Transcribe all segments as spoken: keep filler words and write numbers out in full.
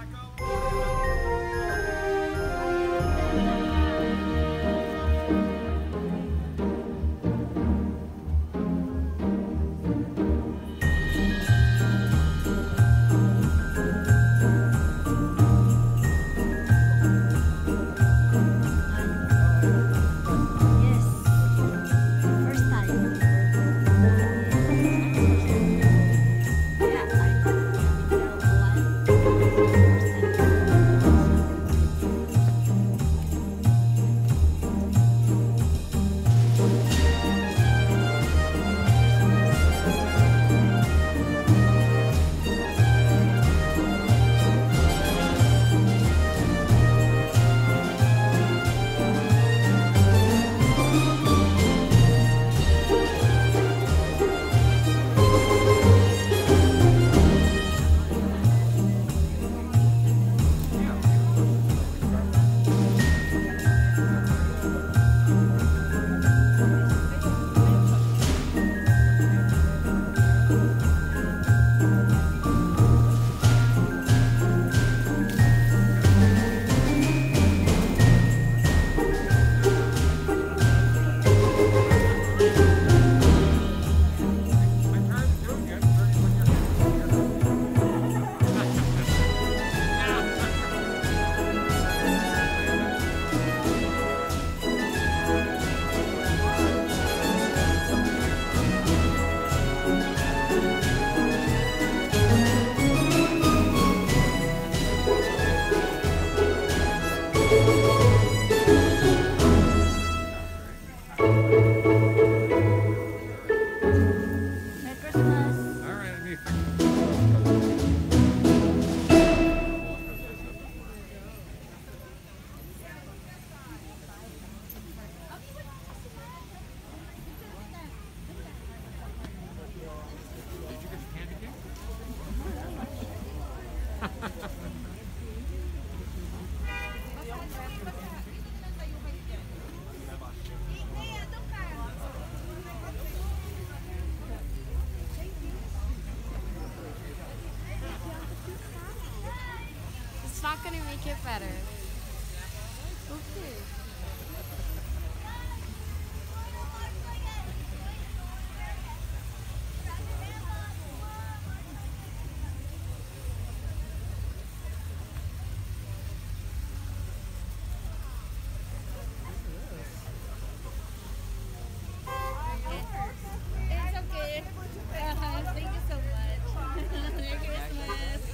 It's not gonna make it better. Okay. It's okay. Uh-huh. Thank you so much. Merry Christmas.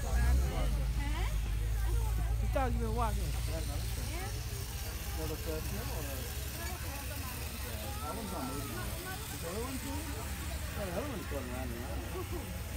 You thought you were walking? For the first one or? That one's not moving. The other one's moving? Yeah, the other one's going around and around.